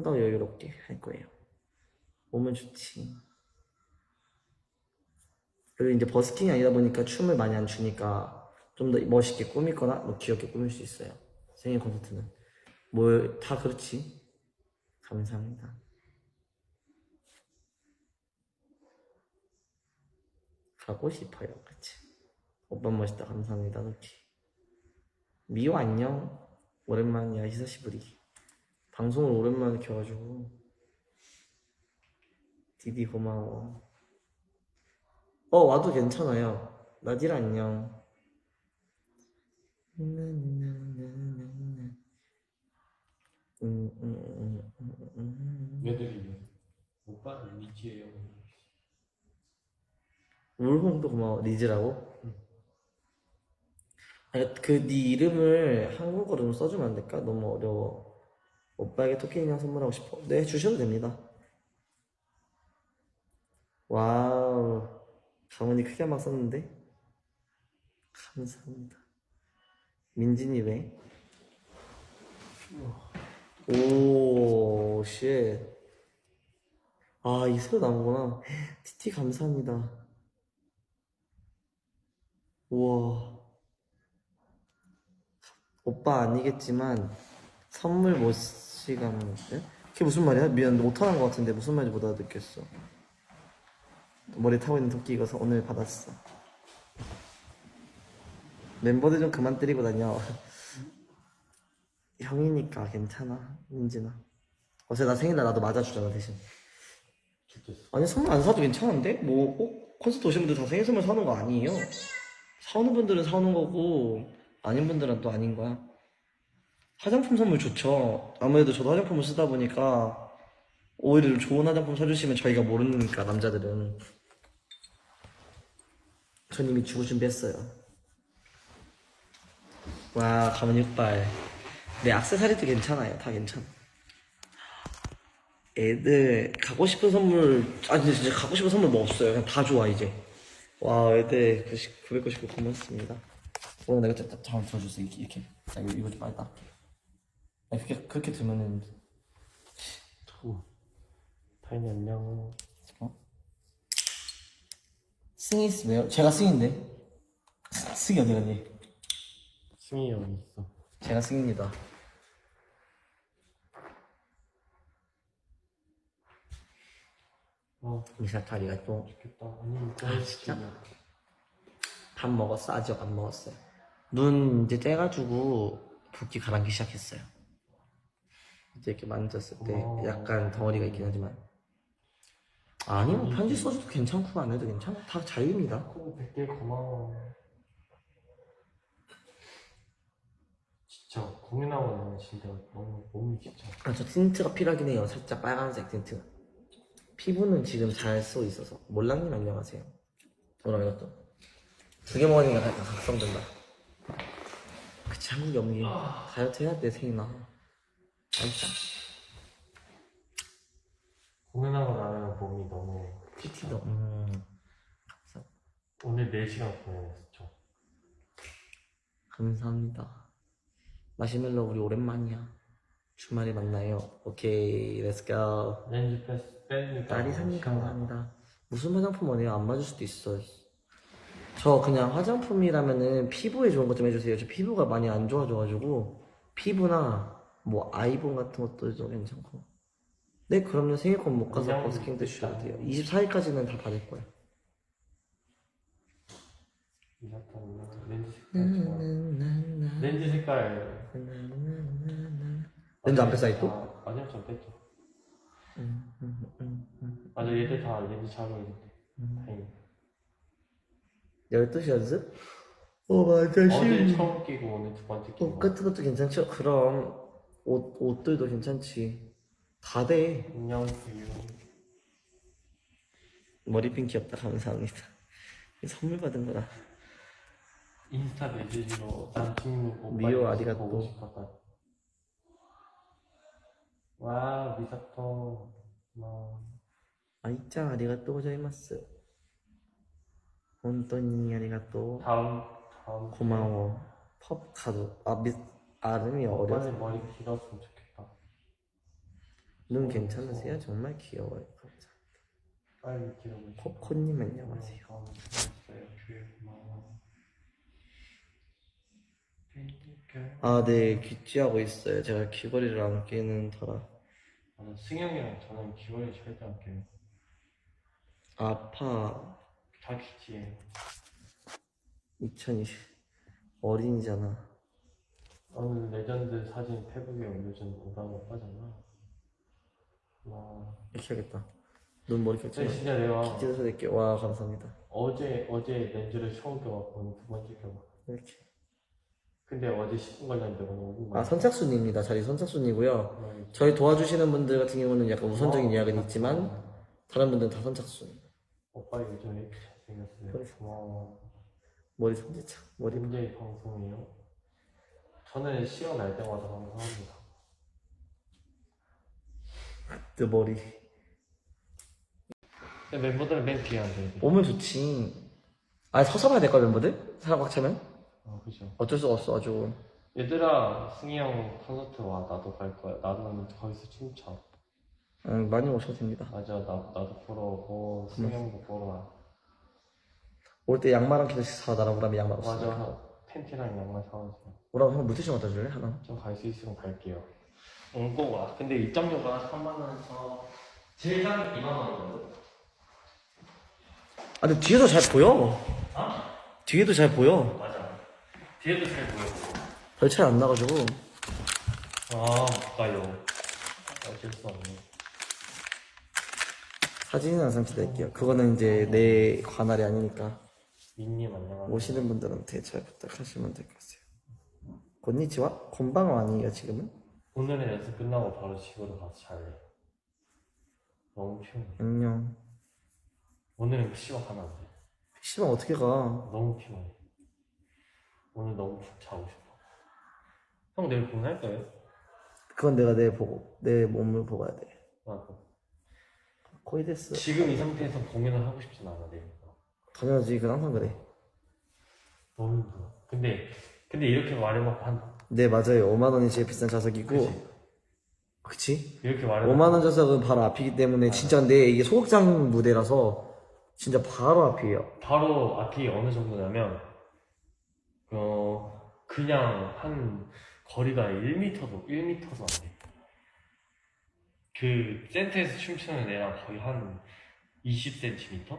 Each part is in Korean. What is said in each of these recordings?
좀 더 여유롭게 할 거예요. 오면 좋지. 그리고 이제 버스킹이 아니다 보니까 춤을 많이 안 추니까 좀 더 멋있게 꾸미거나 뭐 귀엽게 꾸밀 수 있어요. 생일 콘서트는 뭘 다 그렇지. 감사합니다. 가고 싶어요. 그치? 오빠 멋있다. 감사합니다. 그렇게. 미호 안녕. 오랜만이야. 히사시부리. 방송을 오랜만에 켜가지고. 디디 고마워. 와도 괜찮아요. 나디라 안녕. 얘들이 오빠는 리지예요. 울홍도 고마워. 리즈라고? 아니, 네 이름을 한국어로 써주면 안 될까? 너무 어려워. 오빠에게 토끼 인형 선물하고 싶어. 네, 주셔도 됩니다. 와우. 가문이 크게 막 썼는데? 감사합니다. 민진이 왜? 오, 쉣. 아, 이 새로 나오구나. 티티 감사합니다. 우와. 오빠 아니겠지만 선물 못 시간. 그게 무슨 말이야? 미안, 못하는 것 같은데 무슨 말인지 못 알아듣겠어. 머리 타고 있는 토끼 이거 오늘 받았어. 멤버들 좀 그만 때리고 다녀. 형이니까 괜찮아, 민진아. 어제 나 생일날 나도 맞아주잖아 대신. 아니 선물 안 사도 괜찮은데? 뭐 꼭 콘서트 오신 분들 다 생일 선물 사는 거 아니에요? 사오는 분들은 사오는 거고 아닌 분들은 또 아닌 거야. 화장품 선물 좋죠. 아무래도 저도 화장품을 쓰다 보니까 오히려 좀 좋은 화장품 사주시면 저희가 모르니까 남자들은. 전 이미 주고 준비했어요. 와 가면 6발. 내 액세서리도 괜찮아요. 다 괜찮아. 애들 가고 싶은 선물 아니 근데 진짜 가고 싶은 선물 뭐 없어요. 그냥 다 좋아 이제. 와 애들 999 고맙습니다. 오늘 내가 잠깐 들어주세요. 이렇게 나 이거 좀 빨리 닦게. 아니 그렇게 들면은 타인이 안녕. 승희 왜요? 제가 승인데. 승희 어디 갔니? 승희 여기 있어. 제가 승입니다. 미사토 아리가또. 좋겠다. 아니 진짜? 밥 먹었어? 아직 안 먹었어요. 눈 이제 떼가지고 붓기 가라앉기 시작했어요. 이제 이렇게 만졌을 때 약간 덩어리가 있긴 하지만 아니요 편지 써줘도 괜찮고 안 해도 괜찮아. 다 자유입니다. 100개 고마워. 진짜 고민하고 나면 진짜 너무 몸이 진짜. 아, 저 틴트가 필요하긴 해요. 살짝 빨간색 틴트. 피부는 지금 잘 쓰고 있어서. 몰랑님 안녕하세요. 오늘 이것도 2개 먹으니까 약간 각성된다. 그치 한국이 없니? 다이어트 해야 돼 생일나. 진짜. 고민하고 나면 몸이 너무. PT도. 오늘 4시간 고민했죠. 감사합니다. 마시멜로 우리 오랜만이야. 주말에 만나요. 오케이, 렛츠고. 렌즈 패스 빼니까. 나리사님 감사합니다. 무슨 화장품 원해요? 안 맞을 수도 있어. 저 그냥 화장품이라면은 피부에 좋은 것 좀 해주세요. 저 피부가 많이 안 좋아져가지고 피부나 뭐 아이본 같은 것도 좀 괜찮고. 네, 그럼요. 생일권 못 가서 버스킹 때 주셔도 돼요. 24일까지는 다 받을 거예요. 렌즈 색깔 좋아. 렌즈 색깔. 렌즈 안 뺐어 아직도? 아니요, 전 뺐죠. 맞아, 얘들 다 렌즈 잘 어울리는데. 다행히. 12시 연습? 맞아. 어제 처음 끼고 오늘 두 번째 끼고. 옷 같은 것도 괜찮죠? 그럼 옷들도 괜찮지. 다 돼. 안녕, 뷰. 머리핀 귀엽다. 감사합니다. 선물 받은 거다. 인스타 메시지로 난 지금 미호 아리가또. 보고 싶었다. 와, 미사토. 아이짱 아리가또 고자이마스. 혼돈이 아리가또. 다음. 고마워. 펍카도. 아름이 어려워. 오빠는 머리 길었으면 좋겠다. 눈 괜찮으세요? 정말 귀여워요. 감사합니다. 빨리 기록을. 코코님 안녕하세요. 아, 네, 귀찌하고 있어요. 제가 귀걸이를 안 끼는 터라. 맞아, 승영이랑 저는 귀걸이 절대 안 껴요. 아파. 다 귀찌예요. 2020 어린이잖아. 오늘 레전드 사진 페북에 올려준 오다가 오빠잖아. 와. 이렇게 하겠다. 눈 머리 겹쳐. 근데 진짜 내가 귀찌에서 이렇게. 와, 감사합니다. 어제 렌즈를 처음 껴봤고 오늘 두 번째 껴봐. 이렇게. 근데 어제 10분 걸렸는데 오늘 5분 걸렸어. 아, 선착순입니다. 자리 선착순이고요. 저희 도와주시는 분들 같은 경우는 약간 우선적인 예약은 있지만 다른 분들은 다 선착순. 오빠 요즘 왜 이렇게 잘생겼어요? 그래. 고마워. 머리 손질차. 머리. 언제 방송이에요? 저는 시간 날 때마다 방송합니다. 내 머리. 근데 멤버들은 맨 뒤에 앉아야 돼. 오면 좋지. 아, 서서 봐야 될걸, 멤버들? 사람 꽉 차면? 그죠. 어쩔 수가 없어, 아주. 얘들아, 승희 형 콘서트 와. 나도 갈 거야. 나도 거기서 춤춰. 응, 많이 오셔도 됩니다. 맞아, 나도 보러 오고, 승희 형도 보러 와. 올 때 양말 한 켤레씩 사. 나랑 우람이 양말 없으니까. 맞아, 팬티랑 양말 사와줘. 우람 형 물티슈 갖다 줄래? 하나? 좀 갈 수 있으면 갈게요. 응, 꼭 와. 근데 입장료가 3만원에서 제일 싼 2만원이거든. 아, 근데 뒤에서 잘 보여. 아? 뒤에도 잘 보여. 맞아. 뒤에도 잘 보여. 별 차이 안 나가지고. 아, 가까이요. 어쩔 수 없네. 사진은 항상 기다릴게요. 그거는 이제 내 관할이 아니니까. 민님 안녕하세요. 오시는 분들한테 잘 부탁하시면 될 것 같아요. 곤니치와? 곤방어 아니에요, 지금은? 오늘은 연습 끝나고 바로 집으로 가서 잘래. 너무 피곤해. 안녕. 오늘은 PC방 가면 안 돼. PC방 어떻게 가? 너무 피곤해. 오늘 너무 푹 자고 싶어. 형 내일 공연할 거예요? 그건 내가 내일 보고, 내 몸을 보고 해야 돼. 나도. 거의 됐어. 지금 이 상태에서 공연을 하고 싶진 않아, 내일. 당연하지, 그건 항상 그래. 너무 힘들어. 근데 이렇게 말해놓고 네, 맞아요. 5만원이 제일 비싼 좌석이고. 그치? 이렇게 말해놓고 5만원 좌석은 바로 앞이기 때문에 진짜 근데 이게 소극장 무대라서 진짜 바로 앞이에요. 바로 앞이 어느 정도냐면 그냥 한 거리가 1m도 안 돼. 그 센터에서 춤추는 애랑 거의 한 20cm?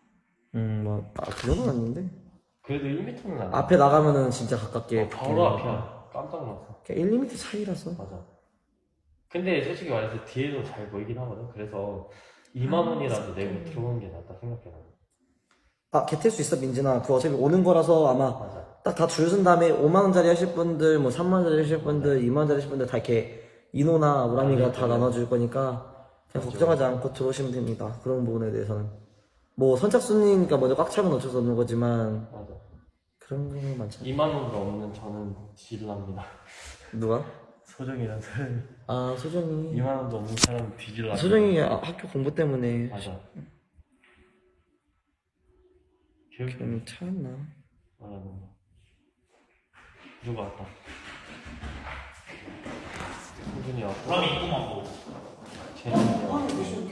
그 정도는 아닌데. 그래도 1m는 안 돼. 앞에 나가면은 진짜 가깝게. 바로 앞이야. 깜짝 놀랐어. 그냥 1mm 차이라서. 맞아. 근데 솔직히 말해서 뒤에도 잘 보이긴 하거든. 그래서 2만원이라도 내고 들어오는 게 낫다 생각해. 아, 개탈 수 있어, 민진아. 그거 어차피 오는 거라서 아마 맞아. 딱 다 줄 쓴 다음에 5만원짜리 하실 분들, 뭐 3만원짜리 하실 분들, 2만원짜리 하실 분들 다 이렇게 이노나 우람이가 다 나눠줄 거니까 그냥 맞죠. 걱정하지 않고 들어오시면 됩니다. 그런 부분에 대해서는. 뭐 선착순이니까 먼저 꽉 차면 어쩔 수 없는 거지만 맞아. 그런 거 많잖아. 2만원도 없는 저는 뒤질랍니다. 누가? 소정이란 사람이. 아, 소정이. 2만원도 없는 사람 뒤질랍니다. 소정이 학교 공부 때문에. 맞아. 교육이 좀 차였나? 말하는 거. 누가 왔다. 소준이 왔고. 우람이 입고만 보고 재준이 왔고.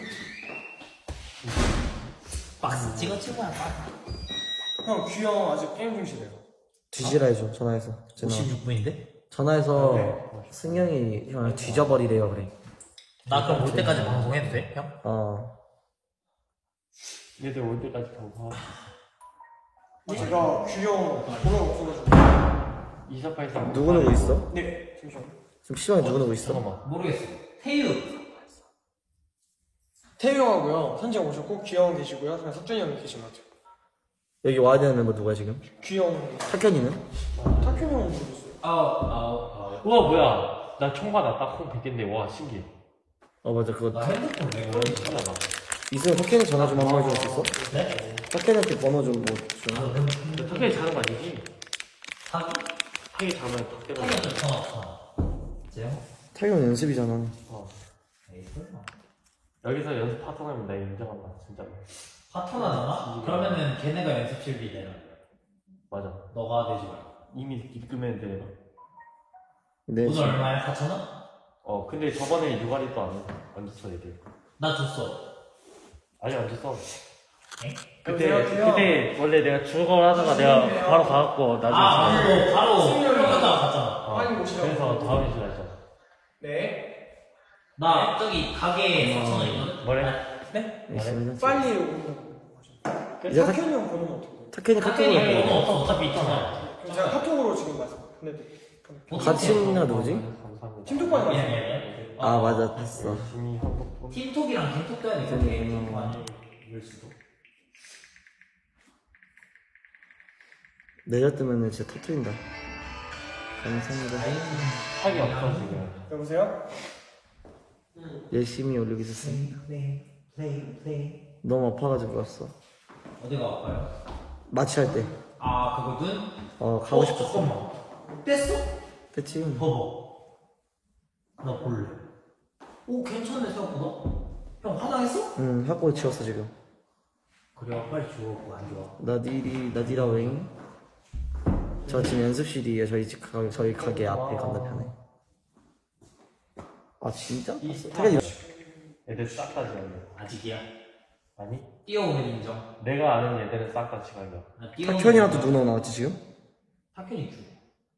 박스 찍어치고야 형, 귀형 아직 게임 중이시래요. 뒤지라 해줘, 전화해서. 56분인데? 전화해서 네. 승영이 형을 뒤져버리래요, 그래. 나 그럼 올 때까지 방송해도 돼? 형? 얘들 올 때까지 방송하고. 제가 귀형 번호가 없어가지고. 2483. 누구 누구 있어? 네, 잠시만요. 지금 PC방에 누구 누구 있어? 잠깐만. 모르겠어. 태유. 태유 형하고요. 현재 오셨고, 귀형 계시고요. 그냥 석준이 형이 계신 것 같아요. 여기 와야 되는 멤버 누구야, 지금? 귀형, 탁현이는? 탁현 형은 모르겠어요. 아우. 우와, 뭐야. 나 총 받았다. 콩 100개인데. 와, 신기해. 맞아, 그거. 나 핸드폰 내가 신기하다. 있으면 탁현이 전화 좀 한 번 해줄 수 있어? 네? 탁현이한테 번호 좀 뭐, 좀. 탁현이 자는 거 아니지? 타기? 탁현이 자면 탁현이. 타기한테 전화 없어. 제요? 탁현 연습이잖아. 에이 설마. 여기서 연습 파트너면 내가 인정한다. 진짜로. 파트너잖아? 그러면은 걔네가 연습실비 내라. 맞아. 너가 내지 마. 이미 입금했는데 내가. 네. 돈 얼마야? 4,000원? 근데 저번에 유가리 또 안 했어. 안 줬어 애들. 나 줬어. 아직 안 줬어. 에? 그때 원래 내가 주걸 하다가 내가 바로 가갖고 나중에. 너 바로 승렬이 갔다가 갔잖아. 빨리 오시라고. 그래서 다음에 주라 했잖아. 네. 나 저기 가게에 4,000원 있거든? 뭐래? 네? 열심히 빨리 오라고. 이제 타켄 형 번호는 어떻게 돼요? 타케니 카페니 카톡으로 번호 없어. 어차피 있잖아. 그럼 제가 카톡으로 지금 말씀 보내드릴게요. 같이 있는 거 누구지? 감사합니다. 팀톡방에 말씀. 예. 아 맞아 됐어. 열심히 한국 팀톡이랑 겐톡도 해야 돼. 겐톡 아닐 수도. 내렸으면은 진짜 터트린다. 감사합니다. 사기 없어 지금. 여보세요? 열심히 올리고 있었습니다. 너무 아파가지고 왔어. 어디가 아파요? 마취할 때. 아, 그거든? 가고 싶었어. 잠깐만. 뺐어? 그치? 봐봐. 나 볼래. 오, 괜찮네, 생각보다. 형, 화장했어? 응, 학교 지웠어 지금. 그래, 빨리 주워. 안 좋아. 나디라 웨잉. 저 지금 연습실이에요. 저희 가게 앞에 건너편에. 아 진짜? 타케니 애들 싹 다 지각이야. 아직이야? 아니? 뛰어오면 인정. 내가 아는 애들은 싹 다 지각이야. 나 뛰어오면 타케니랑 또 인정. 누나 나왔지 지금? 타켄이 주.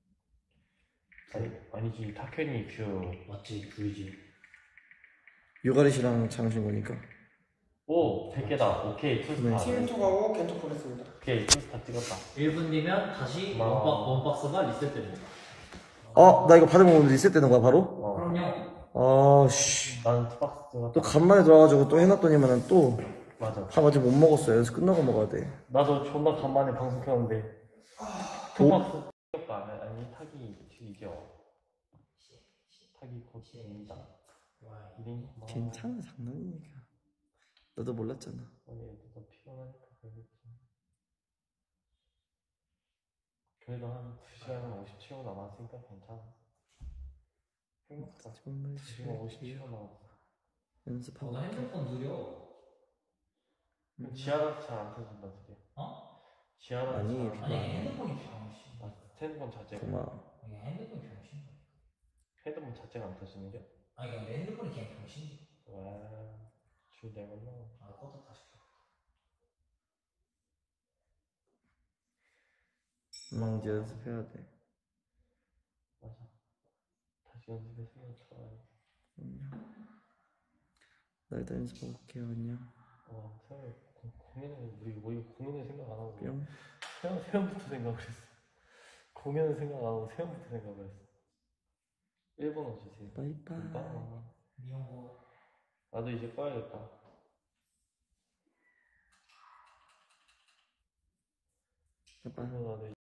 아니지 타케니 큐. 맞지, 주이지. 유가리 씨랑 장신구니까. 오 100개다. 오케이 투스타. 네. 팀톡하고 겐톡 보냈습니다. 오케이 투스타 찍었다. 1분 뒤면 다시 원박스가 리셋됩니다. 나 이거 받으면 리셋되는 거야 바로? 어. 그럼요. 아씨. 나는 투박스 찍었다. 또 간만에 들어와가지고 또 해놨더니만은 또 맞아. 밥 아직 못 먹었어요. 연습 끝나고 먹어야 돼. 나도 존나 간만에 방송 켰는데. 투박스 찍었다. 아니 타기 이겨. 타기 곧 이긴다. 이긴 뭐. 괜찮아 장난이니까. 너도 몰랐잖아. 아니 너 피곤하니까 그러겠지. 그래도 한 2시간 57분 남았으니까 괜찮아. 행복하다. 정말 2시간 57분 남았어. 연습하고. 나 핸드폰 느려. 지하라도 잘안 터진다 그게. 어? 지하라도 아니, 잘안 아니, 터진다. 핸드폰이 병신. 아, 핸드폰 자체가 고마워. 아니, 핸드폰이 병신. 핸드폰 자체가 안 터지는 게? 아니, 근데 핸드폰이 그냥 병신이지. 와, 줄 내면요. 아, 꺼다 다시. 이제 연습해야 돼. 맞아. 다시 연습했으면 좋아요. 날도 연습하고 올게요. 안녕. 세영이 공연을 우리 공연을 생각 안 하고 뿅. 세영부터 생각을 했어. 공연을 생각 안 하고 세영부터 생각을 했어. 1번호 주세요. 바이바이. 미용고. 나도 이제 꺼야겠다. 바이바이. 나도